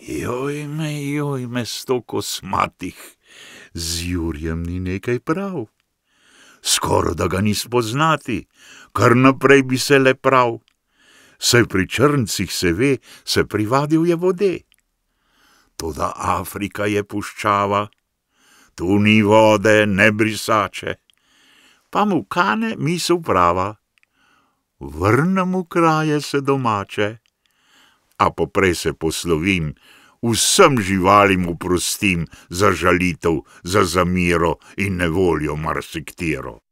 Joj me, 100 kosmatih, z Jurjem ni nekaj prav. Skoraj da ga ni spoznati, kar naprej bi se le prav. Saj pri črncih se ve, se privadil je vode. Toda Afrika je puščava, tu ni vode, ne brisače, pa mu kane misel prava. Vrnem v kraje se domače, a poprej se poslovim, vsem živalim oprostim za žalitev, za zamiro in nevoljo marsiktero.